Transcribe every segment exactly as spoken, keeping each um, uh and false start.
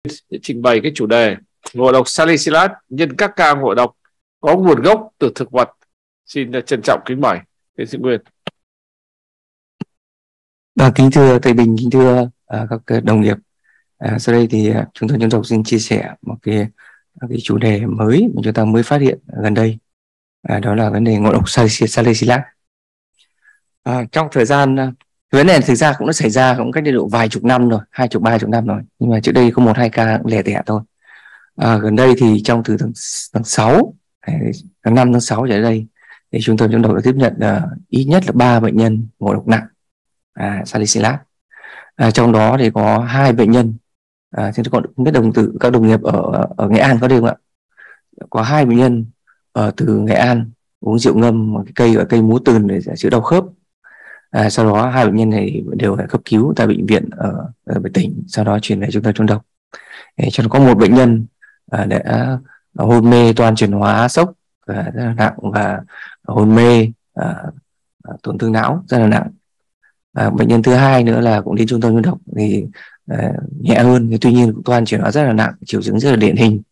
trình bày cái chủ đề ngộ độc salicylate nhân các ca ngộ độc có nguồn gốc từ thực vật. Xin trân trọng kính mời tiến sĩ Nguyên. À, kính thưa thầy Bình, kính thưa à, các đồng nghiệp. À, sau đây thì à, chúng tôi nhân độc xin chia sẻ một cái, cái chủ đề mới mà chúng ta mới phát hiện gần đây, à, đó là vấn đề ngộ độc salicylate. À, trong thời gian vấn đề thực ra cũng đã xảy ra cũng cách đây độ vài chục năm rồi, hai chục ba chục năm rồi, nhưng mà trước đây có một hai ca lẻ tẻ thôi. À, gần đây thì trong từ tháng, tháng sáu, tháng năm tháng sáu trở đây thì chúng tôi nhân độc đã tiếp nhận uh, ít nhất là ba bệnh nhân ngộ độc nặng à, salicylate. À, trong đó thì có hai bệnh nhân, à, chúng tôi còn không biết đồng tử các đồng nghiệp ở ở Nghệ An có được không ạ? Có hai bệnh nhân ở từ Nghệ An uống rượu ngâm một cái cây ở cây múa tườn để chữa đau khớp. À, sau đó hai bệnh nhân này đều phải cấp cứu tại bệnh viện ở, ở tỉnh, sau đó chuyển về trung tâm chống độc. Cho nó có một bệnh nhân à, đã hôn mê toan chuyển hóa sốc và rất là nặng, và hôn mê à, tổn thương não rất là nặng. À, bệnh nhân thứ hai nữa là cũng đến trung tâm chống độc thì à, nhẹ hơn, tuy nhiên cũng toan chuyển hóa rất là nặng, triệu chứng rất là điển hình,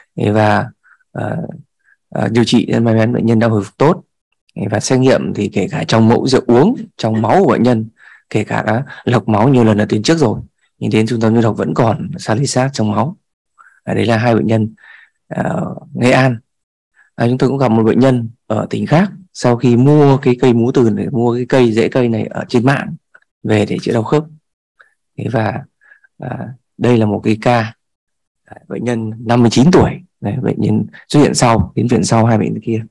và à, à, điều trị may mắn bệnh nhân đã hồi phục tốt. Và xét nghiệm thì kể cả trong mẫu rượu uống, trong máu của bệnh nhân, kể cả đã lọc máu nhiều lần ở tuyến trước rồi, nhưng đến trung tâm chống độc vẫn còn salicylate trong máu. À, đấy là hai bệnh nhân ở uh, Nghệ An. À, chúng tôi cũng gặp một bệnh nhân ở tỉnh khác, sau khi mua cái cây múa tườn để mua cái cây rễ cây này ở trên mạng về để chữa đau khớp. Thế và à, đây là một cái ca à, bệnh nhân năm mươi chín tuổi, đấy, bệnh nhân xuất hiện sau, đến viện sau hai bệnh nhân kia.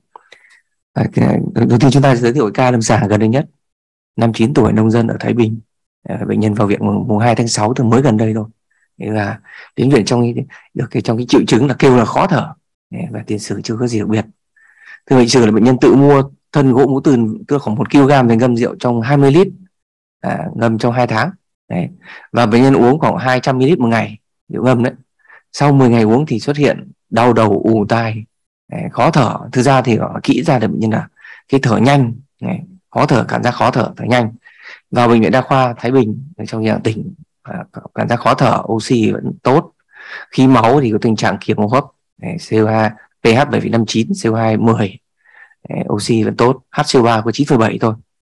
À, đầu tiên chúng ta giới thiệu ca lâm sàng gần đây nhất, năm mươi chín tuổi, nông dân ở Thái Bình. À, bệnh nhân vào viện mùng hai tháng sáu, từ mới gần đây thôi. Và đến viện trong cái, được cái trong cái triệu chứng là kêu là khó thở, và tiền sử chưa có gì đặc biệt. Thứ bệnh sử là bệnh nhân tự mua thân gỗ múa tườn cứ khoảng một ki lô gam để ngâm rượu trong hai mươi lít, à, ngâm trong hai tháng. Đấy. Và bệnh nhân uống khoảng hai trăm mi li lít một ngày rượu ngâm đấy. Sau mười ngày uống thì xuất hiện đau đầu, ù tai, đấy, khó thở. Thực ra thì họ kỹ ra được bệnh nhân là cái thở nhanh, đấy, khó thở, cảm giác khó thở, thở nhanh. Vào bệnh viện đa khoa Thái Bình trong nhà tỉnh, cảm giác khó thở, oxy vẫn tốt. Khí máu thì có tình trạng kiềm hô hấp, xê o hai pH bảy phẩy năm chín, xê o hai mười, oxy vẫn tốt, hát xê o ba có chín phẩy bảy thôi,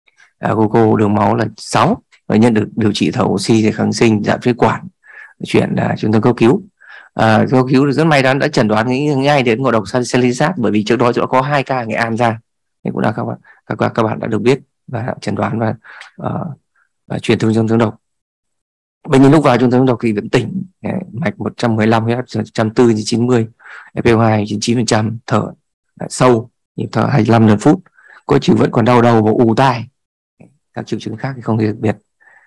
à, gluco đường máu là sáu. Bệnh nhân được điều trị thở oxy thì kháng sinh, giảm phế quản, chuyển là trung tâm cấp cứu. À, cấp cứu thì rất may đã, đã chẩn đoán ngay đến ngộ độc salicylate, bởi vì trước đó chỗ có hai ca Nghệ An ra, thì cũng là các bạn các, các bạn đã được biết và chẩn đoán và, uh, và chuyển trung tâm chống độc. Bệnh nhân lúc vào trung tâm chống độc thì vẫn tỉnh, mạch một trăm mười lăm, huyết áp một trăm bốn mươi trên chín mươi, ép pê o hai trên chín phần trăm, thở sâu, nhịp thở hai mươi lăm lần phút, có chịu vẫn còn đau đầu và ù tai. Các triệu chứng khác thì không đặc biệt.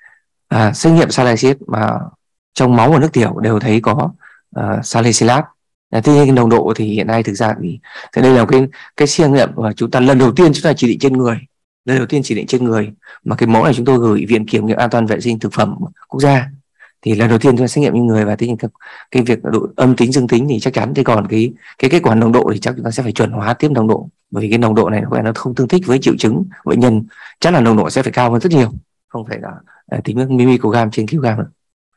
À, xét nghiệm salicylate mà trong máu và nước tiểu đều thấy có uh, salicylate. À, tuy nhiên cái nồng độ thì hiện nay thực ra thì, thì đây là cái cái xét nghiệm mà chúng ta lần đầu tiên chúng ta chỉ định trên người, lần đầu tiên chỉ định trên người, mà cái mẫu này chúng tôi gửi Viện Kiểm nghiệm An toàn vệ sinh thực phẩm quốc gia, thì lần đầu tiên chúng ta xét nghiệm như người, và thế nhưng cái, cái việc độ âm tính dương tính thì chắc chắn, thì còn cái cái kết quả nồng độ thì chắc chúng ta sẽ phải chuẩn hóa tiếp nồng độ, bởi vì cái nồng độ này nó không tương thích với triệu chứng bệnh nhân, chắc là nồng độ sẽ phải cao hơn rất nhiều, không phải là uh, tính microgram trên kg nữa.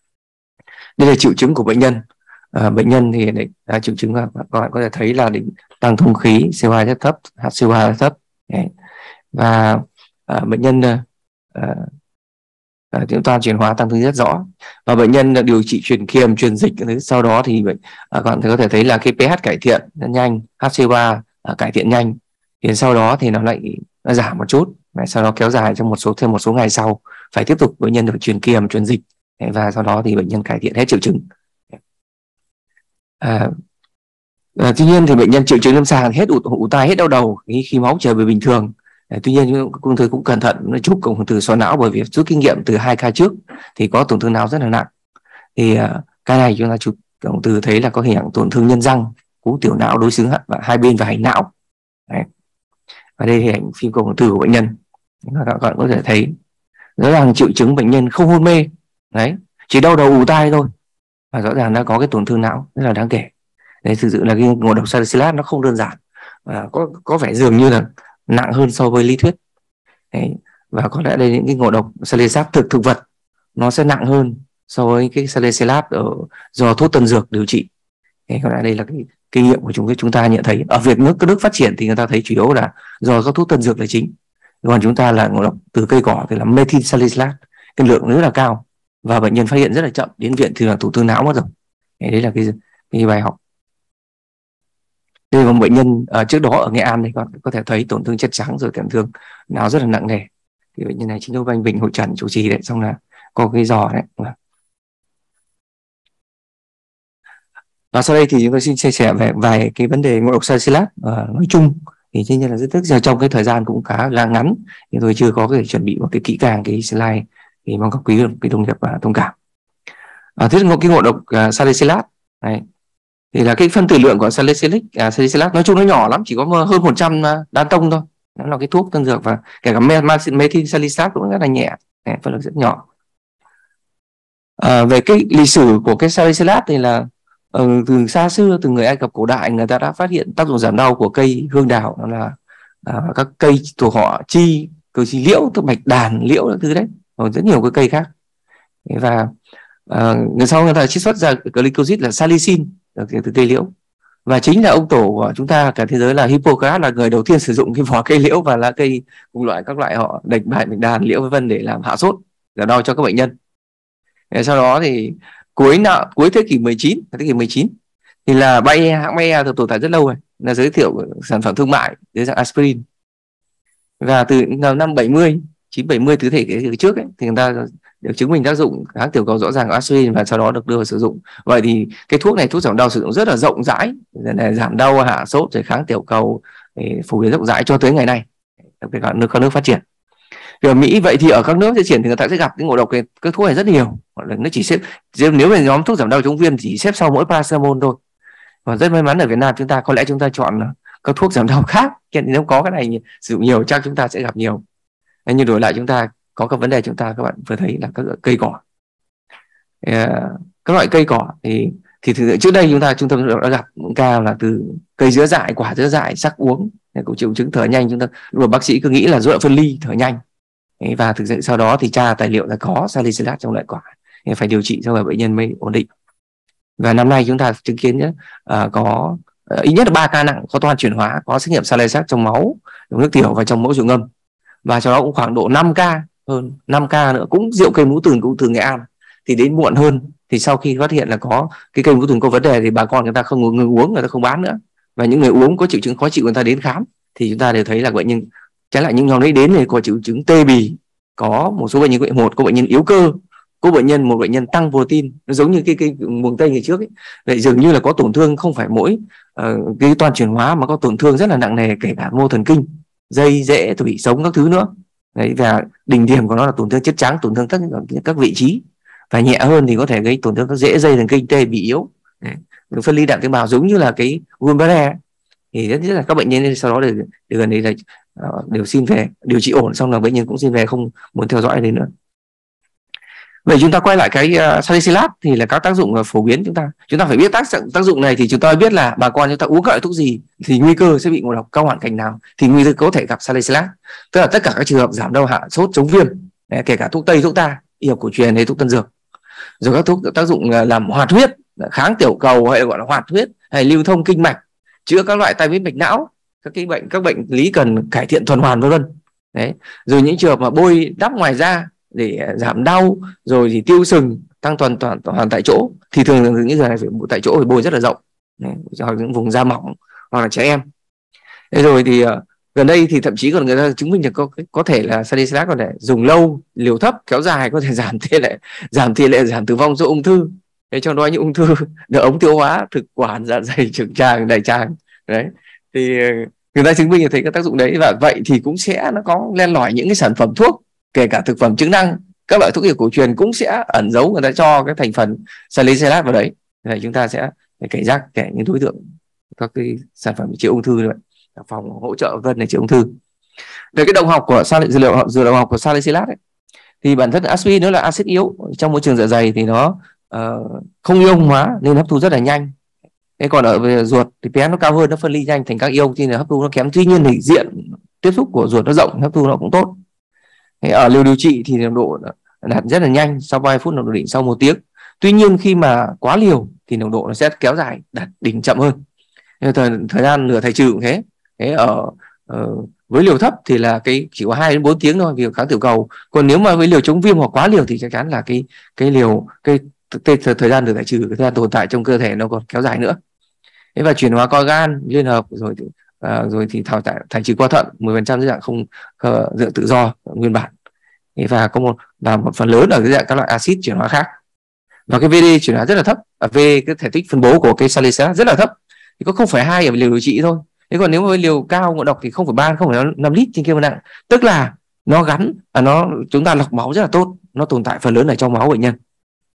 Đây là triệu chứng của bệnh nhân. À, bệnh nhân thì đấy, là triệu chứng là các bạn có thể thấy là định tăng thông khí, xê o hai rất thấp, hát xê o hai rất thấp. Đấy. Và à, bệnh nhân à, à, toàn chuyển hóa tăng thông khí rất rõ, và bệnh nhân điều trị truyền kiềm, truyền dịch. Sau đó thì bệnh, à, các bạn có thể thấy là cái pH cải thiện rất nhanh, hát xê o ba à, cải thiện nhanh, thì sau đó thì nó lại nó giảm một chút, và sau đó kéo dài trong một số thêm một số ngày sau, phải tiếp tục bệnh nhân được truyền kiềm, truyền dịch. Đấy. Và sau đó thì bệnh nhân cải thiện hết triệu chứng. À, à, tuy nhiên thì bệnh nhân triệu chứng lâm sàng hết ù, ù tai, hết đau đầu, khí, khí máu trở về bình thường. À, tuy nhiên chúng tôi cũng cẩn thận nó chụp cộng từ sọ não, bởi vì rút kinh nghiệm từ hai ca trước thì có tổn thương não rất là nặng. Thì à, ca này chúng ta chụp cộng từ thấy là có hình ảnh tổn thương nhân răng, cú tiểu não đối xứng hai bên và hành não. Đấy. Và đây là hình ảnh phim cộng từ của bệnh nhân, các bạn có thể thấy rõ ràng triệu chứng bệnh nhân không hôn mê, đấy, chỉ đau đầu ù tai thôi, và rõ ràng đã có cái tổn thương não rất là đáng kể. Đấy, thực sự là cái ngộ độc salicylate nó không đơn giản, và có có vẻ dường như là nặng hơn so với lý thuyết. Đấy, và có lẽ đây những cái ngộ độc salicylate thực thực vật nó sẽ nặng hơn so với cái salicylate ở do thuốc tân dược điều trị. Thế còn đây là cái kinh nghiệm của chúng chúng ta nhận thấy ở việc nước các nước phát triển thì người ta thấy chủ yếu là do các thuốc tân dược là chính, còn chúng ta là ngộ độc từ cây cỏ thì là methyl salicylate, cái lượng rất là cao và bệnh nhân phát hiện rất là chậm, đến viện thì là tổn thương não mất rồi. Đấy là cái, cái bài học. Đây là một bệnh nhân uh, trước đó ở Nghệ An thì có, có thể thấy tổn thương chất trắng rồi tổn thương não rất là nặng nề. Thì bệnh nhân này chính là anh Bình hội trần chủ trì đấy, xong là có cái giò đấy. Và sau đây thì chúng tôi xin chia sẻ về vài cái vấn đề ngộ độc salicylate uh, nói chung. Thì tuy nhiên là rất tức giờ trong cái thời gian cũng khá là ngắn thì tôi chưa có thể chuẩn bị một cái kỹ càng cái slide thì mong các quý vị đồng nghiệp và thông cảm. À, thế một cái ngộ độc uh, salicylate này thì là cái phân tử lượng của salicylic uh, salicylate nói chung nó nhỏ lắm, chỉ có hơn một trăm uh, đan tông thôi. Nó là cái thuốc tân dược và kể cả methyl salicylate cũng rất là nhẹ, này, phân lượng rất nhỏ. À, về cái lịch sử của cái salicylate thì là uh, từ xa xưa, từ người Ai Cập cổ đại người ta đã phát hiện tác dụng giảm đau của cây hương đào, đó là uh, các cây thuộc họ chi, cây chi liễu, tức bạch đàn, liễu là thứ đấy, còn rất nhiều cái cây khác. Và uh, người sau người ta chiết xuất ra glycosid là salicin từ cây liễu, và chính là ông tổ của chúng ta cả thế giới là Hippocrates là người đầu tiên sử dụng cái vỏ cây liễu và lá cây cùng loại các loại họ đạch bạch đàn, liễu vân vân để làm hạ sốt, giảm đau cho các bệnh nhân. Sau đó thì cuối nợ cuối thế kỷ mười chín, thế kỷ mười chín thì là Bayer, hãng Bayer tồn tại rất lâu rồi, là giới thiệu sản phẩm thương mại dưới dạng aspirin. Và từ năm bảy mươi, chín bảy mươi, từ thế kỷ trước ấy, thì người ta được chứng minh tác dụng kháng tiểu cầu rõ ràng của aspirin và sau đó được đưa vào sử dụng. Vậy thì cái thuốc này, thuốc giảm đau sử dụng rất là rộng rãi, để giảm đau, hạ sốt, rồi kháng tiểu cầu, phổ biến rộng rãi cho tới ngày nay các nước các nước phát triển. Thì ở Mỹ vậy thì ở các nước phát triển thì người ta sẽ gặp cái ngộ độc cái, cái thuốc này rất nhiều, nó chỉ xếp nếu mà nhóm thuốc giảm đau chống viêm chỉ xếp sau mỗi paracetamol thôi. Và rất may mắn ở Việt Nam chúng ta có lẽ chúng ta chọn các thuốc giảm đau khác, nếu có cái này sử dụng nhiều chắc chúng ta sẽ gặp nhiều. Nhưng đổi lại chúng ta có các vấn đề, chúng ta các bạn vừa thấy là các cây cỏ, các loại cây cỏ thì thì thực trước đây chúng ta trung tâm đã gặp những ca là từ cây dứa dại, quả dứa dại, sắc uống, cũng triệu chứng thở nhanh, chúng ta rồi bác sĩ cứ nghĩ là rối loạn phân ly, thở nhanh. Và thực sự sau đó thì tra tài liệu là có salicylate trong loại quả, phải điều trị sau đó bệnh nhân mới ổn định. Và năm nay chúng ta chứng kiến nhé, à, có à, ít nhất là ba ca nặng có toan chuyển hóa, có xét nghiệm salicylate trong máu, trong nước tiểu và trong mẫu rượu ngâm. Và sau đó cũng khoảng độ năm ca, hơn năm ca nữa cũng rượu cây mũ tường, cũng từ Nghệ An. Thì đến muộn hơn thì sau khi phát hiện là có cái cây mũ tường có vấn đề thì bà con người ta không ngừng uống, người ta không bán nữa. Và những người uống có triệu chứng khó chịu người ta đến khám thì chúng ta đều thấy là bệnh nhân, trái lại những nhóm đấy đến thì có triệu chứng tê bì, có một số bệnh nhân, một có bệnh nhân yếu cơ, có bệnh nhân một bệnh nhân tăng protein, nó giống như cái cái mùng tây ngày trước ấy. Vậy dường như là có tổn thương không phải mỗi uh, cái toan chuyển hóa mà có tổn thương rất là nặng nề, kể cả mô thần kinh, dây rễ, tủy sống các thứ nữa. Đấy, và đỉnh điểm của nó là tổn thương chất trắng, tổn thương các các vị trí, và nhẹ hơn thì có thể gây tổn thương các rễ, dây thần kinh, tê bị yếu. Đấy, phân ly đạm tế bào giống như là cái Guillain-Barré thì rất là các bệnh nhân sau đó đều, đều gần đây là uh, đều xin về điều trị ổn, xong là bệnh nhân cũng xin về không muốn theo dõi đến nữa. Vậy chúng ta quay lại cái uh, salicylate thì là các tác dụng uh, phổ biến, chúng ta chúng ta phải biết tác tác dụng này thì chúng ta biết là bà con chúng ta uống các loại thuốc gì thì nguy cơ sẽ bị ngộ độc, các hoàn cảnh nào thì nguy cơ có thể gặp salicylate, tức là tất cả các trường hợp giảm đau, hạ sốt, chống viêm. Đấy, kể cả thuốc tây, thuốc ta, y học cổ truyền hay thuốc tân dược, rồi các thuốc tác dụng uh, làm hoạt huyết, kháng tiểu cầu hay gọi là hoạt huyết, hay lưu thông kinh mạch, chữa các loại tai biến mạch não, các cái bệnh các bệnh lý cần cải thiện tuần hoàn vân vân. Đấy, rồi những trường hợp mà bôi đắp ngoài da để giảm đau, rồi thì tiêu sừng, tăng toàn toàn toàn tại chỗ thì thường thường những người này phải tại chỗ phải bôi rất là rộng, hoặc những vùng da mỏng hoặc là trẻ em. Thế rồi thì uh, gần đây thì thậm chí còn người ta chứng minh được có có thể là salicylate có thể dùng lâu, liều thấp kéo dài có thể giảm tỷ lệ giảm tỷ lệ giảm tử vong do ung thư. Thế trong đó những ung thư được ống tiêu hóa, thực quản, dạ dày, trực tràng, đại tràng. Đấy thì người ta chứng minh được thấy các tác dụng đấy, và vậy thì cũng sẽ nó có len lỏi những cái sản phẩm thuốc, kể cả thực phẩm chức năng, các loại thuốc y cổ truyền cũng sẽ ẩn giấu người ta cho cái thành phần salicylate vào đấy. Thì chúng ta sẽ phải cảnh giác kể những đối tượng các cái sản phẩm chữa ung thư như vậy, phòng hỗ trợ vân để chữa ung thư. Về cái động học của dược liệu dược động học của salicylate ấy, thì bản thân aspirin nó là axit yếu trong môi trường dạ dày thì nó uh, không ion hóa nên hấp thu rất là nhanh. Thế còn ở về ruột thì pH nó cao hơn, nó phân ly nhanh thành các ion thì hấp thu nó kém. Tuy nhiên thì diện tiếp xúc của ruột nó rộng, hấp thu nó cũng tốt. Thế ở liều điều trị thì nồng độ đạt rất là nhanh, sau ba mươi phút nồng độ đỉnh sau một tiếng. Tuy nhiên khi mà quá liều thì nồng độ nó sẽ kéo dài, đạt đỉnh chậm hơn. Thời, thời gian nửa thời trừ cũng thế. Thế ở uh, với liều thấp thì là cái chỉ có hai đến bốn tiếng thôi vì kháng tiểu cầu. Còn nếu mà với liều chống viêm hoặc quá liều thì chắc chắn là cái cái liều cái, cái, cái thời gian nửa thời trừ, cái thời gian tồn tại trong cơ thể nó còn kéo dài nữa. Thế và chuyển hóa co gan liên hợp rồi thì, uh, rồi thì thải thải trừ qua thận mười phần trăm dưới dạng không uh, dạng tự do nguyên bản. Thế và có một và một phần lớn ở cái dạng các loại axit chuyển hóa khác. Và cái vê đê chuyển hóa rất là thấp, ở V cái thể tích phân bố của cái salicylate rất là thấp, thì có không phẩy hai ở liều điều trị thôi. Thế còn nếu mà với liều cao ngộ độc thì không phẩy ba, không phẩy năm lít trên kg nặng, tức là nó gắn à, nó chúng ta lọc máu rất là tốt, nó tồn tại phần lớn ở trong máu bệnh nhân.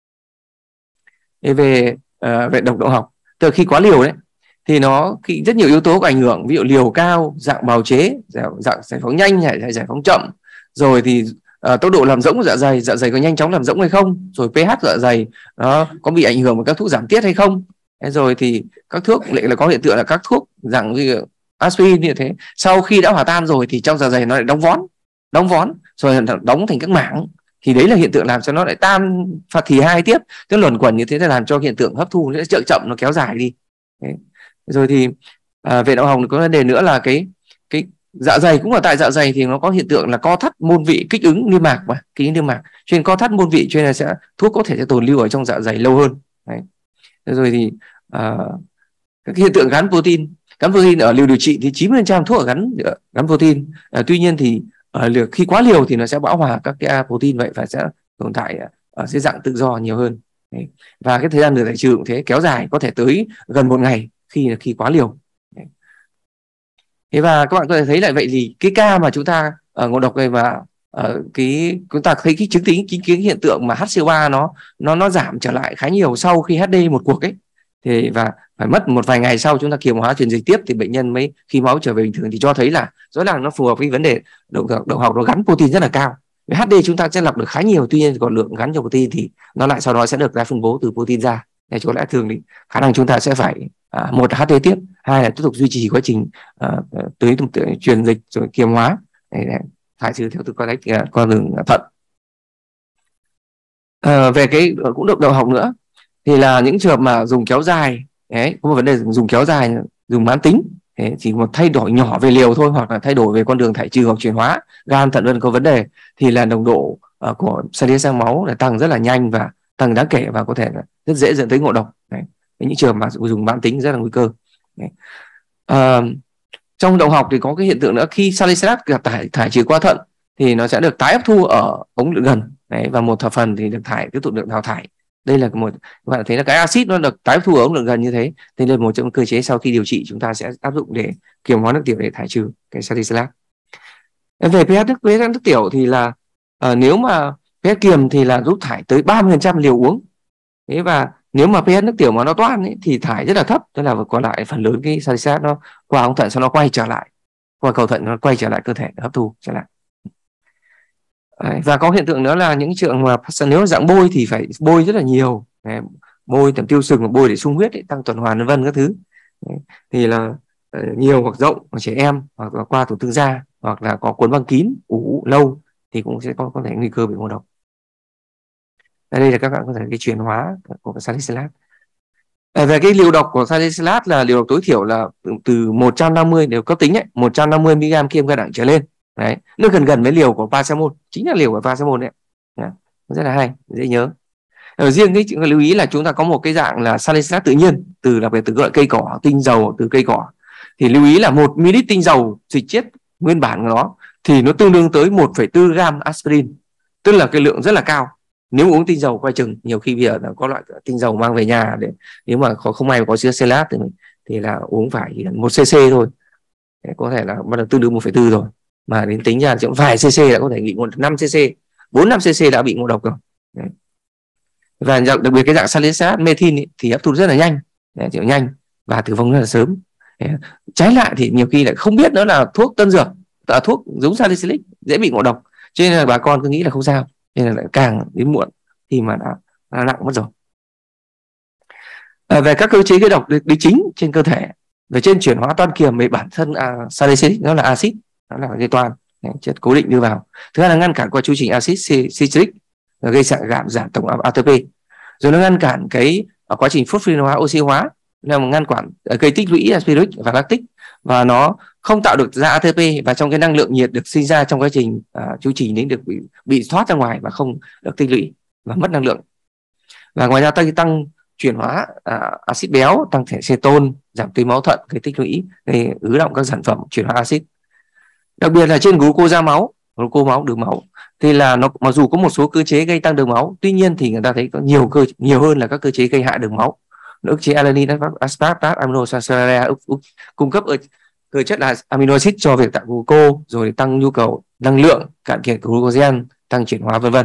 Thế về uh, về độc động học, từ khi quá liều đấy thì nó khi rất nhiều yếu tố có ảnh hưởng, ví dụ liều cao, dạng bào chế, dạng, dạng giải phóng nhanh hay giải phóng chậm, rồi thì uh, tốc độ làm rỗng của dạ dày, dạ dày có nhanh chóng làm rỗng hay không, rồi pH dạ dày nó có bị ảnh hưởng bởi các thuốc giảm tiết hay không. Thế rồi thì các thuốc lại là có hiện tượng là các thuốc dạng như aspirin như thế, sau khi đã hòa tan rồi thì trong dạ dày nó lại đóng vón, đóng vón rồi đóng thành các mảng, thì đấy là hiện tượng làm cho nó lại tan phạt thì hai tiếp, tức luẩn quẩn như thế là làm cho hiện tượng hấp thu nó chậm chậm, nó kéo dài đi. Đấy. Rồi thì à, về đạo học có vấn đề nữa là cái cái dạ dày cũng là tại dạ dày thì nó có hiện tượng là co thắt môn vị, kích ứng niêm mạc mà kích ứng niêm mạc, cho nên co thắt môn vị cho nên là sẽ thuốc có thể sẽ tồn lưu ở trong dạ dày lâu hơn. Đấy. Rồi thì à, các hiện tượng gắn protein, gắn protein ở liều điều trị thì chín mươi phần trăm thuốc ở gắn gắn protein. À, tuy nhiên thì ở liều khi quá liều thì nó sẽ bão hòa các cái protein, vậy và sẽ tồn tại ở dưới dạng tự do nhiều hơn. Đấy. Và cái thời gian nửa giải trừ cũng thế, kéo dài có thể tới gần một ngày khi khi quá liều. Đấy. Thế và các bạn có thể thấy lại vậy thì cái ca mà chúng ta uh, ngộ độc này và uh, cái chúng ta thấy cái chứng tính cái, cái hiện tượng mà hát xê o ba nó nó nó giảm trở lại khá nhiều sau khi hát đê một cuộc ấy, thì và phải mất một vài ngày sau chúng ta kiềm hóa truyền dịch tiếp thì bệnh nhân mới khi máu trở về bình thường thì cho thấy là rõ ràng nó phù hợp với vấn đề động động học, nó gắn protein rất là cao. Với hát đê chúng ta sẽ lọc được khá nhiều, tuy nhiên còn lượng gắn cho protein thì nó lại sau đó sẽ được ra phân bố từ protein ra. Để chỗ lẽ thường thì khả năng chúng ta sẽ phải à, một hát đê tiếp, hai là tiếp tục duy trì quá trình à, tới, tới truyền dịch rồi kiềm hóa để, để thải trừ theo từ con cách con đường thận. À, về cái cũng được động học nữa thì là những trường hợp mà dùng kéo dài, đấy có một vấn đề dùng kéo dài, dùng mãn tính, thế chỉ một thay đổi nhỏ về liều thôi, hoặc là thay đổi về con đường thải trừ hoặc chuyển hóa gan thận vân có vấn đề, thì là nồng độ uh, của salicylate sang máu là tăng rất là nhanh và tăng đáng kể và có thể là rất dễ dẫn tới ngộ độc. Đấy. Những trường mà dùng mãn tính rất là nguy cơ. Uh, trong động học thì có cái hiện tượng nữa, khi salicylate gặp thải thải trừ qua thận thì nó sẽ được tái hấp thu ở ống lượn gần. Đấy, và một phần thì được thải tiếp tục được đào thải. Đây là một, các bạn thấy là cái axit nó được tái hấp thu ở ống lượn gần như thế. Đây là một trong cơ chế sau khi điều trị chúng ta sẽ áp dụng để kiềm hóa nước tiểu để thải trừ cái salicylate. Về pH nước, pH nước tiểu thì là uh, nếu mà pH kiềm thì là giúp thải tới ba mươi phần trăm liều uống. Thế và nếu mà pH nước tiểu mà nó toan ấy, thì thải rất là thấp, tức là còn lại phần lớn cái salicylate nó qua ống thận sau nó quay trở lại qua cầu thận, nó quay trở lại cơ thể hấp thu trở lại. Đấy, và có hiện tượng nữa là những trường mà nếu dạng bôi thì phải bôi rất là nhiều. Đấy, bôi tầm tiêu sừng, bôi để sung huyết, để tăng tuần hoàn vân vân các thứ. Đấy, thì là uh, nhiều hoặc rộng hoặc trẻ em, hoặc là qua tổn thương da, hoặc là có cuốn băng kín ủ lâu thì cũng sẽ có có thể nguy cơ bị ngộ độc. Đây là các bạn có thể cái chuyển hóa của cái salicylate. À, về cái liều độc của salicylate là liều độc tối thiểu là từ, từ một trăm năm mươi, đều cấp tính ấy, một trăm năm mươi mi-li-gam kg đẳng trở lên. Đấy, nó gần gần với liều của paracetamol, chính là liều của paracetamol đấy. Đấy, rất là hay, dễ nhớ. Ở riêng cái lưu ý là chúng ta có một cái dạng là salicylate tự nhiên, từ đặc biệt từ loại cây cỏ, tinh dầu từ cây cỏ. Thì lưu ý là một mi-li-lít tinh dầu dịch chiết nguyên bản của nó thì nó tương đương tới một phẩy bốn gam aspirin, tức là cái lượng rất là cao. Nếu uống tinh dầu coi chừng, nhiều khi bây giờ là có loại tinh dầu mang về nhà để nếu mà không may mà có chứa salicylate thì, thì là uống phải một cc thôi, để có thể là bắt đầu tương đương một phẩy bốn rồi, mà đến tính ra chỉ vài cc đã có thể bị ngộ năm cc, bốn năm cc đã bị ngộ độc rồi. Đấy. Và đặc biệt cái dạng salicylate methyl ấy, thì hấp thu rất là nhanh, đấy, chịu nhanh và tử vong rất là sớm. Đấy. Trái lại thì nhiều khi lại không biết nữa là thuốc tân dược, là thuốc giống salicylic dễ bị ngộ độc, cho nên là bà con cứ nghĩ là không sao, nên là lại càng đến muộn khi mà đã, đã nặng mất rồi. À, về các cơ chế gây độc đi chính trên cơ thể, về trên chuyển hóa toan kiềm về bản thân à, salicylic nó là axit, nó là gây toan, chất cố định đưa vào. Thứ hai là ngăn cản qua chu trình axit citric gây giảm giảm tổng a tê pê, rồi nó ngăn cản cái ở quá trình phosphorylation hóa, oxy hóa, làm ngăn cản gây tích lũy spirit và lactic, và nó không tạo được ra a tê pê, và trong cái năng lượng nhiệt được sinh ra trong quá trình uh, chu trình đến được bị, bị thoát ra ngoài và không được tích lũy và mất năng lượng. Và ngoài ra tăng tăng chuyển hóa uh, axit béo, tăng thể ceton, giảm tưới máu thận, gây tích lũy, gây ứ động các sản phẩm chuyển hóa axit. Đặc biệt là trên glucose ra máu, glucose máu, đường máu, thì là nó mặc dù có một số cơ chế gây tăng đường máu, tuy nhiên thì người ta thấy có nhiều cơ nhiều hơn là các cơ chế gây hạ đường máu. Nó ức chế alanine, aspartate, aminosaccharide, cung cấp cơ chất là amino acid cho việc tạo glucose, rồi tăng nhu cầu năng lượng, cạn kiệt glucogen, tăng chuyển hóa vân vân.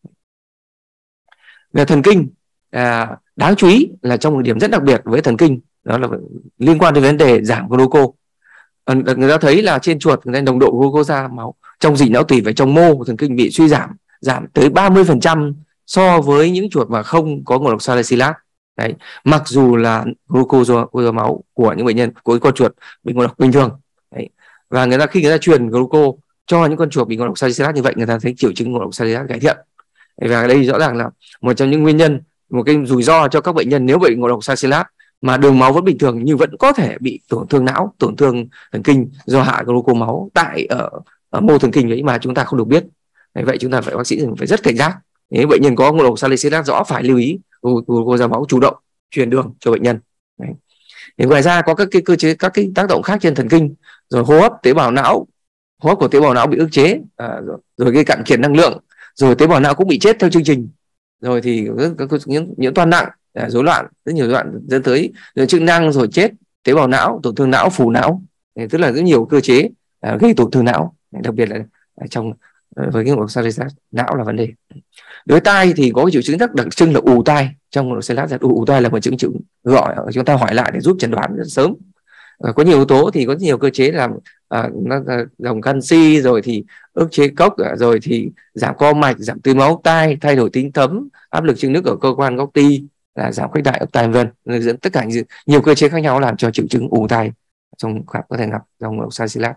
Về thần kinh, à, đáng chú ý là trong một điểm rất đặc biệt với thần kinh, đó là liên quan đến vấn đề giảm glucose. Người ta thấy là trên chuột người ta nồng độ glucose ra máu trong dịch não tủy và trong mô của thần kinh bị suy giảm, giảm tới ba mươi phần trăm so với những chuột mà không có ngộ độc salicylate. Đấy, mặc dù là glucose máu của những bệnh nhân, của con chuột bị ngộ độc bình thường. Đấy. Và người ta khi người ta truyền glucose cho những con chuột bị ngộ độc salicylate như vậy, người ta thấy triệu chứng ngộ độc salicylate cải thiện. Và đây rõ ràng là một trong những nguyên nhân, một cái rủi ro cho các bệnh nhân nếu bị ngộ độc salicylate mà đường máu vẫn bình thường nhưng vẫn có thể bị tổn thương não, tổn thương thần kinh do hạ glucose máu tại ở, ở mô thần kinh ấy mà chúng ta không được biết. Đấy, vậy chúng ta phải bác sĩ phải rất cảnh giác. Nếu bệnh nhân có ngộ độc salicylate rõ phải lưu ý glucose ra máu, chủ động truyền đường cho bệnh nhân. Đấy. Thì ngoài ra có các cái cơ chế, các cái tác động khác trên thần kinh, rồi hô hấp, tế bào não, hô hấp của tế bào não bị ức chế, à, rồi, rồi gây cạn kiệt năng lượng, rồi tế bào não cũng bị chết theo chương trình, rồi thì có những những toan nặng, rối loạn, rất nhiều rối loạn dẫn tới chức năng, rồi chết tế bào não, tổn thương não, phù não, tức là rất nhiều cơ chế uh, gây tổn thương não, đặc biệt là trong uh, với cái ngộ độc salicylate não là vấn đề. Đối với tai thì có cái triệu chứng rất đặc trưng là ù tai. Trong ngộ độc salicylate ù, ù tai là một triệu chứng gọi chúng ta hỏi lại để giúp chẩn đoán rất sớm. Uh, có nhiều yếu tố thì có nhiều cơ chế làm uh, nó dòng canxi, rồi thì ức chế cốc, uh, rồi thì giảm co mạch, giảm tưới máu tai, thay đổi tính thấm, áp lực chưng nước ở cơ quan gốc ti, là giảm khuếch đại ốc tai vân vân, dẫn tất cả nhiều cơ chế khác nhau làm cho triệu chứng ù tai trong gặp có thể gặp trong ngộ độc salicylate.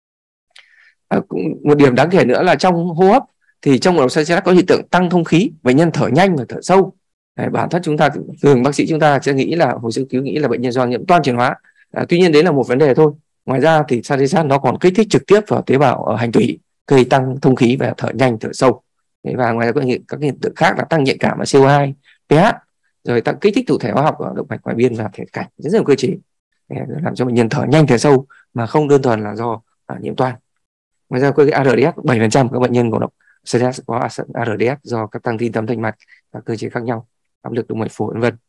À, một điểm đáng kể nữa là trong hô hấp thì trong ngộ độc salicylate có hiện tượng tăng thông khí, bệnh nhân thở nhanh và thở sâu. Đấy, bản thân chúng ta thường bác sĩ chúng ta sẽ nghĩ là hồi sơ cứu nghĩ là bệnh nhân do nhiễm toan chuyển hóa. À, tuy nhiên đấy là một vấn đề thôi. Ngoài ra thì salicylate nó còn kích thích trực tiếp vào tế bào ở hành tủy, gây tăng thông khí và thở nhanh, thở sâu. Đấy, và ngoài ra có các hiện tượng khác là tăng nhạy cảm ở xê o hai, pH, rồi tăng kích thích thụ thể hóa học ở động mạch ngoại biên và thể cảnh, rất nhiều cơ chế làm cho bệnh nhân thở nhanh, thở sâu mà không đơn thuần là do à, nhiễm toan. Ngoài ra có cái a rờ đê ét, bảy phần trăm các bệnh nhân ngộ độc salicylate có a rờ đê ét do các tăng tin tấm thành mạch, các cơ chế khác nhau, áp lực động mạch phổi vân vân.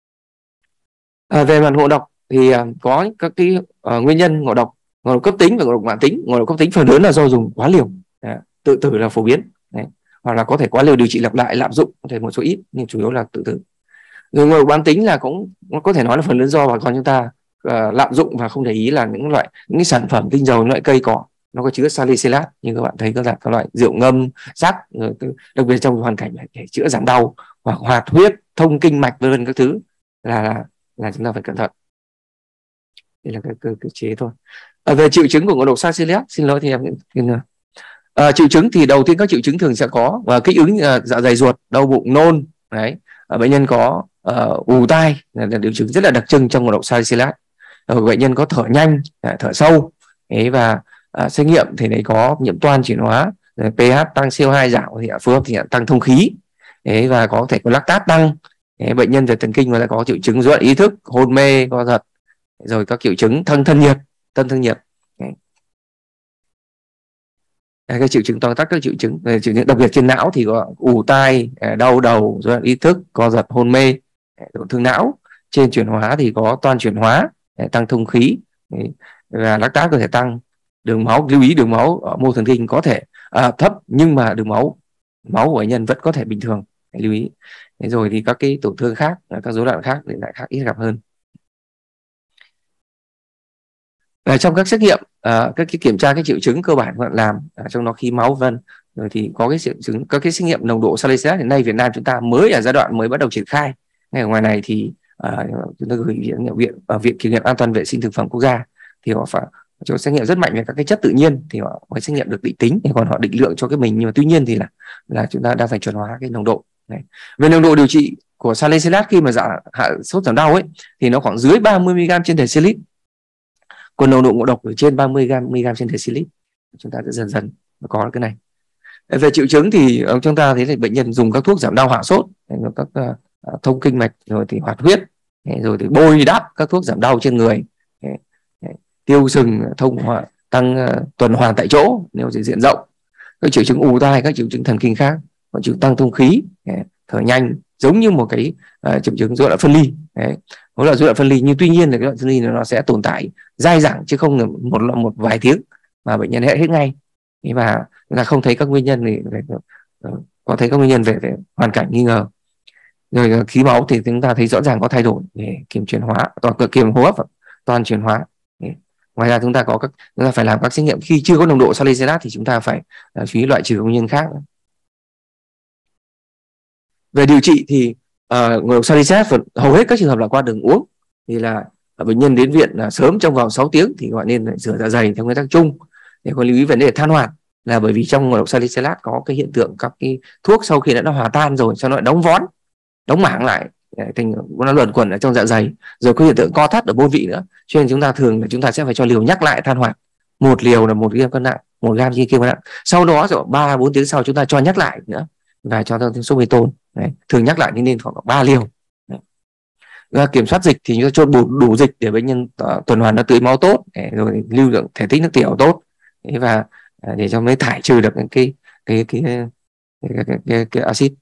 À, về mặt ngộ độc thì à, có các cái à, nguyên nhân ngộ độc, ngộ độc cấp tính và ngộ độc mãn tính. Ngộ độc cấp tính phần lớn là do dùng quá liều, à, tự tử là phổ biến. Đấy. Hoặc là có thể quá liều điều trị lặp lại, lạm dụng, có thể một số ít nhưng chủ yếu là tự tử. Rồi ngộ độc mãn tính là cũng có thể nói là phần lớn do bà con chúng ta uh, lạm dụng và không để ý là những loại những cái sản phẩm tinh dầu, những loại cây cỏ nó có chứa salicylate, như các bạn thấy các, các loại rượu ngâm, sắc, đặc biệt trong hoàn cảnh để chữa giảm đau hoặc hoạt huyết, thông kinh mạch vân vân các thứ là, là là chúng ta phải cẩn thận. Đây là cái cơ, cơ chế thôi. À, về triệu chứng của ngộ độc salicylate, xin lỗi thì em à, triệu chứng thì đầu tiên các triệu chứng thường sẽ có và kích ứng uh, dạ dày ruột, đau bụng, nôn. Đấy, à, bệnh nhân có uh, ù tai là, là triệu chứng rất là đặc trưng trong ngộ độc salicylate. À, bệnh nhân có thở nhanh, à, thở sâu. Đấy, và à, xét nghiệm thì đấy có nhiễm toan chuyển hóa, rồi pH tăng, xê o hai giảm thì phù hợp thì tăng thông khí. Đấy, và có thể có lactate tăng. Đấy, bệnh nhân về thần kinh là có triệu chứng rối loạn ý thức, hôn mê, co giật, rồi các triệu chứng thân thân nhiệt, thân thân nhiệt. Đấy. Đấy, cái triệu chứng tóm tắt các triệu chứng, triệu chứng đặc biệt trên não thì có ù tai, đau đầu, rối loạn ý thức, co giật, hôn mê, tổn thương não. Trên chuyển hóa thì có toan chuyển hóa, tăng thông khí, và lactate có thể tăng. Đường máu, lưu ý đường máu ở mô thần kinh có thể à, thấp nhưng mà đường máu máu của bệnh nhân vẫn có thể bình thường, lưu ý. Thế rồi thì các cái tổn thương khác, các rối loạn khác thì lại khác ít gặp hơn. Và trong các xét nghiệm, à, các cái kiểm tra cái triệu chứng cơ bản bạn làm, à, trong đó khí máu vân, rồi thì có cái triệu chứng, các cái xét nghiệm nồng độ salicylate. Hiện nay Việt Nam chúng ta mới ở giai đoạn mới bắt đầu triển khai. Ngay ở ngoài này thì à, chúng ta gửi viện viện ở viện kiểm nghiệm an toàn vệ sinh thực phẩm quốc gia thì họ phải chỗ xét nghiệm rất mạnh về các cái chất tự nhiên thì họ mới xét nghiệm được định tính, còn họ định lượng cho cái mình, nhưng mà tuy nhiên thì là là chúng ta đang phải chuẩn hóa cái nồng độ này. Về nồng độ điều trị của salicylate khi mà giảm hạ sốt giảm đau ấy thì nó khoảng dưới ba mươi mi-li-gam trên decilit, còn nồng độ ngộ độc ở trên ba mươi mi-li-gam trên decilit. Chúng ta sẽ dần dần có cái này. Về triệu chứng thì chúng ta thấy là bệnh nhân dùng các thuốc giảm đau hạ sốt, các uh, thông kinh mạch, rồi thì hoạt huyết, rồi thì bôi đắp các thuốc giảm đau trên người, tiêu sừng thông hòa, tăng uh, tuần hoàn tại chỗ nếu chỉ diện rộng, các triệu chứng ù tai, các triệu chứng thần kinh khác, các triệu chứng tăng thông khí, thở nhanh, giống như một cái uh, triệu chứng rối loạn phân ly. Đó là rối loạn phân ly, nhưng tuy nhiên là cái loạn phân ly nó sẽ tồn tại dai dẳng chứ không là một một vài tiếng mà bệnh nhân hết hết ngay. Và chúng ta không thấy các nguyên nhân thì có thấy các nguyên nhân về, về hoàn cảnh nghi ngờ. Rồi khí máu thì chúng ta thấy rõ ràng có thay đổi về kiểm chuyển hóa, toàn kiềm hô hấp, toàn chuyển hóa. Ngoài ra chúng ta có các chúng ta phải làm các xét nghiệm khi chưa có nồng độ salicylate thì chúng ta phải uh, chú ý loại trừ nguyên nhân khác. Về điều trị thì uh, ngộ độc salicylate hầu hết các trường hợp là qua đường uống, thì là bệnh nhân đến viện là sớm trong vòng sáu tiếng thì gọi nên rửa dạ dày theo nguyên tắc chung. Để có lưu ý vấn đề than hoạt là bởi vì trong ngộ độc salicylate có cái hiện tượng các cái thuốc sau khi đã hòa tan rồi sau đó lại đóng vón, đóng mảng lại thành nó luẩn quẩn ở trong dạ dày, rồi có hiện tượng co thắt ở môn vị nữa, cho nên chúng ta thường là chúng ta sẽ phải cho liều nhắc lại than hoạt, một liều là một gram cân nặng, một gram trên cân nặng, sau đó rồi ba bốn tiếng sau chúng ta cho nhắc lại nữa và cho thêm sorbitol. Thường nhắc lại nên khoảng ba liều. Và kiểm soát dịch thì chúng ta cho đủ, đủ dịch để bệnh nhân uh, tuần hoàn nó tưới máu tốt, rồi lưu lượng thể tích nước tiểu tốt, và uh, để cho mới thải trừ được cái cái cái cái, cái, cái, cái, cái, cái axit.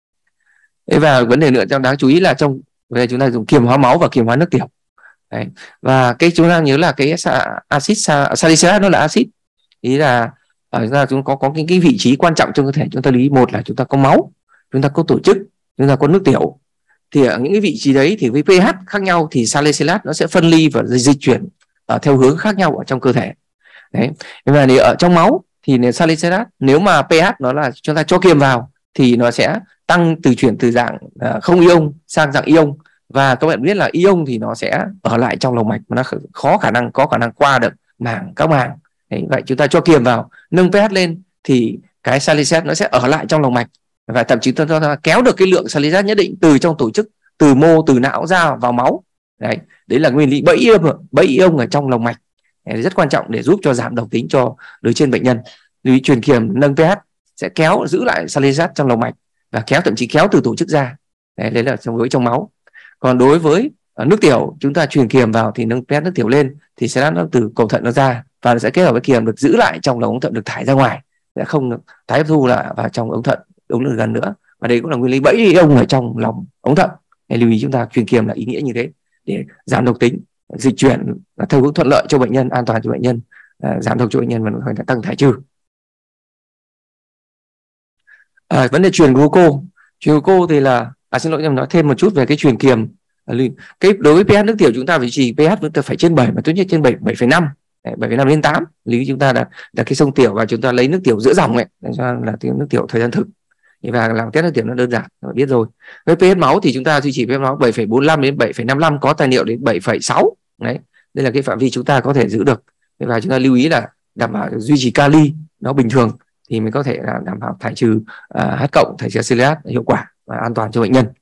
Và vấn đề nữa trong đáng chú ý là trong về chúng ta dùng kiềm hóa máu và kiềm hóa nước tiểu. Đấy. Và cái chúng ta nhớ là cái axit salicylate nó là axit, ý là ở chúng ta chúng có có cái, cái vị trí quan trọng trong cơ thể chúng ta. Lý một là chúng ta có máu, chúng ta có tổ chức, chúng ta có nước tiểu. Thì ở những cái vị trí đấy thì với pH khác nhau thì salicylate nó sẽ phân ly và dịch chuyển ở theo hướng khác nhau ở trong cơ thể. Đấy. Và nếu ở trong máu thì salicylate nếu mà pH nó là chúng ta cho kiềm vào thì nó sẽ tăng từ chuyển từ dạng uh, không ion sang dạng ion, và các bạn biết là ion thì nó sẽ ở lại trong lòng mạch mà nó khó khả năng có khả năng qua được màng các màng. Đấy, vậy chúng ta cho kiềm vào nâng pH lên thì cái salicylate nó sẽ ở lại trong lòng mạch, và thậm chí chúng ta kéo được cái lượng salicylate nhất định từ trong tổ chức, từ mô, từ não ra vào máu. Đấy, đấy là nguyên lý bẫy ion, bẫy ion ở trong lòng mạch. Đấy, rất quan trọng để giúp cho giảm độc tính cho đối trên bệnh nhân. Vì truyền kiềm nâng pH sẽ kéo giữ lại salicylate trong lòng mạch và kéo thậm chí kéo từ tổ chức ra. Đấy, đấy là trong với trong máu. Còn đối với uh, nước tiểu, chúng ta truyền kiềm vào thì nâng pH nước tiểu lên thì sẽ nó từ cầu thận nó ra và nó sẽ kết hợp với kiềm được giữ lại trong lòng ống thận, được thải ra ngoài, sẽ không được tái hấp thu lại vào trong ống thận ống được gần nữa. Và đây cũng là nguyên lý bẫy ion ở trong lòng ống thận. Để lưu ý chúng ta truyền kiềm là ý nghĩa như thế để giảm độc tính, dịch chuyển theo hướng thuận lợi cho bệnh nhân, an toàn cho bệnh nhân, uh, giảm độc cho bệnh nhân và phải tăng thải trừ. À, vấn đề truyền gluco, truyền gluco thì là à xin lỗi em nói thêm một chút về cái truyền kiềm. Cái đối với pH nước tiểu chúng ta phải trì pH chúng ta phải trên bảy, mà tốt nhất trên bảy, bảy phẩy năm, bảy phẩy năm đến tám. Lý chúng ta là đặt cái sông tiểu và chúng ta lấy nước tiểu giữa dòng ấy, để cho là nước tiểu thời gian thực và làm test nước tiểu nó đơn giản, các bạn biết rồi. Với pH máu thì chúng ta duy trì pH máu bảy phẩy bốn lăm đến bảy phẩy năm lăm, có tài liệu đến bảy phẩy sáu. Đấy, đây là cái phạm vi chúng ta có thể giữ được. Và chúng ta lưu ý là đảm bảo duy trì kali nó bình thường thì mới có thể là đảm bảo thải trừ uh, H cộng, thải trừ salicylate hiệu quả và an toàn cho bệnh nhân.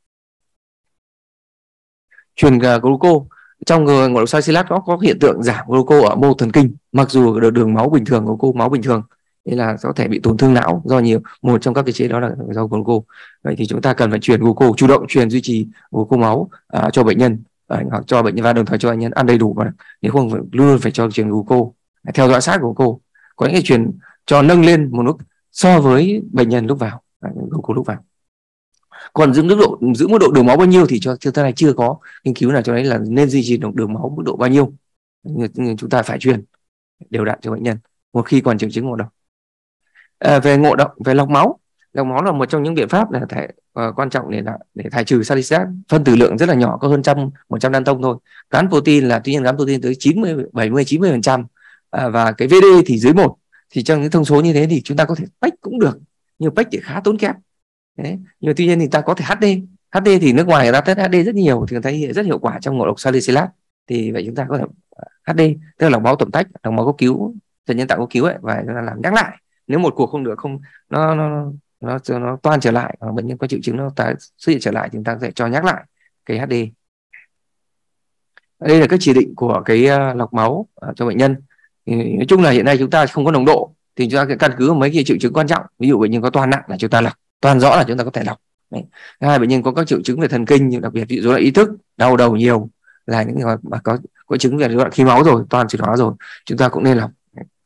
Truyền uh, gluco trong người ngộ độc salicylate có có hiện tượng giảm gluco ở mô thần kinh, mặc dù đường, đường máu bình thường, gluco máu bình thường, thế là có thể bị tổn thương não do nhiều, một trong các cái chế đó là do gluco. Vậy thì chúng ta cần phải truyền gluco, chủ động truyền duy trì gluco máu uh, cho bệnh nhân, uh, hoặc cho bệnh nhân, và đồng thời cho bệnh nhân ăn đầy đủ, và nếu không phải, luôn phải cho truyền gluco, theo dõi sát gluco. Có những cái truyền cho nâng lên một lúc so với bệnh nhân lúc vào, gluco lúc vào. Còn giữ mức độ giữ mức độ đường máu bao nhiêu thì cho cho tới nay chưa có nghiên cứu nào cho đấy là nên duy trì đường máu mức độ bao nhiêu. Nhưng chúng ta phải truyền đều đặn cho bệnh nhân một khi còn triệu chứng ngộ độc. À, về ngộ độc, về lọc máu, lọc máu là một trong những biện pháp là thể uh, quan trọng để là để thải trừ salicylate. Phân tử lượng rất là nhỏ, có hơn trăm một trăm nanoton thôi. Gắn protein là tuy nhiên gắn protein tới chín mươi, bảy mươi, chín mươi phần trăm, à, và cái vê đê thì dưới một. Thì trong những thông số như thế thì chúng ta có thể pách cũng được, nhưng pách thì khá tốn kém. Đấy. Nhưng mà tuy nhiên thì ta có thể hát đê, hát đê thì nước ngoài người ta test hát đê rất nhiều thì người ta thấy rất hiệu quả trong ngộ độc salicylate. Thì vậy chúng ta có thể hát đê, tức là lọc máu tẩm tách, lọc máu cấp cứu, thận nhân tạo cấp cứu ấy, và chúng ta làm nhắc lại. Nếu một cuộc không được, không nó nó nó nó, nó toan trở lại, hoặc bệnh nhân có triệu chứng nó tái xuất hiện trở lại, chúng ta sẽ cho nhắc lại cái hát đê. Đây là các chỉ định của cái uh, lọc máu uh, cho bệnh nhân. Thì nói chung là hiện nay chúng ta không có nồng độ thì chúng ta sẽ căn cứ vào mấy cái triệu chứng quan trọng. Ví dụ bệnh nhân có toan nặng là chúng ta lọc, toan rõ là chúng ta có thể lọc. Đấy. Hai, bệnh nhân có các triệu chứng về thần kinh, như đặc biệt ví dụ rối loạn ý thức, đau đầu nhiều, là những người mà có có chứng về rối loạn khí máu rồi, toan chuyển hóa rồi, chúng ta cũng nên lọc.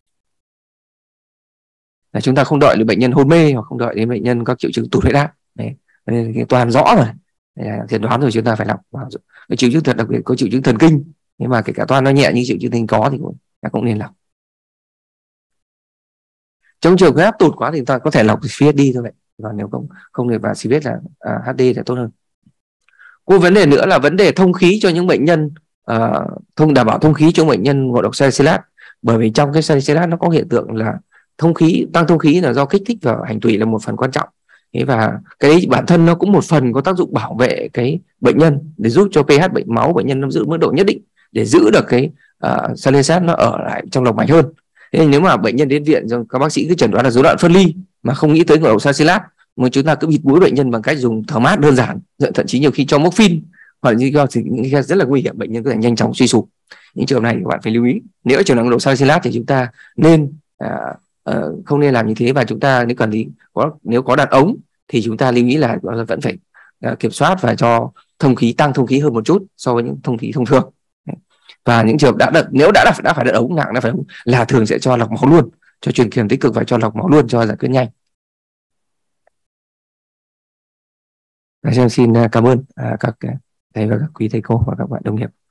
Là chúng ta không đợi đến bệnh nhân hôn mê, hoặc không đợi đến bệnh nhân có triệu chứng tụt huyết áp. Đấy. Nên cái toan rõ rồi, chẩn đoán rồi, chúng ta phải lọc. Cái triệu chứng thật đặc biệt có triệu chứng thần kinh, nhưng mà kể cả toan nó nhẹ nhưng triệu chứng thần kinh có thì cũng, cũng nên lọc. Trong trường huyết áp tụt quá thì chúng ta có thể lọc xê vê ét đê thôi vậy, còn nếu không không thì vào xê vê ét là à, hát đê là tốt hơn. Có vấn đề nữa là vấn đề thông khí cho những bệnh nhân, uh, thông đảm bảo thông khí cho bệnh nhân ngộ độc salicylate, bởi vì trong cái salicylate nó có hiện tượng là thông khí, tăng thông khí là do kích thích vào hành tủy là một phần quan trọng. Thế và cái đấy bản thân nó cũng một phần có tác dụng bảo vệ cái bệnh nhân, để giúp cho pH bệnh máu bệnh nhân nó giữ mức độ nhất định, để giữ được cái uh, salicylate nó ở lại trong lòng mạch hơn. Thế nên nếu mà bệnh nhân đến viện rồi các bác sĩ cứ chẩn đoán là rối loạn phân ly mà không nghĩ tới ngộ độc salicylate, mà chúng ta cứ bịt mũi bệnh nhân bằng cách dùng thở mát đơn giản, thậm chí nhiều khi cho morphine hoặc như thì những cái rất là nguy hiểm, bệnh nhân có thể nhanh chóng suy sụp. Những trường hợp này các bạn phải lưu ý. Nếu trường hợp ngộ độc salicylate thì chúng ta nên à, à, không nên làm như thế, và chúng ta nếu cần thì có nếu có đặt ống thì chúng ta lưu ý là vẫn phải à, kiểm soát và cho thông khí, tăng thông khí hơn một chút so với những thông khí thông thường. Và những trường hợp đã đặt, nếu đã đã phải đặt ống nặng đã phải là thường sẽ cho lọc máu luôn, cho truyền kiềm tích cực và cho lọc máu luôn cho giải quyết nhanh. Và xin cảm ơn à, các thầy và các quý thầy cô và các bạn đồng nghiệp.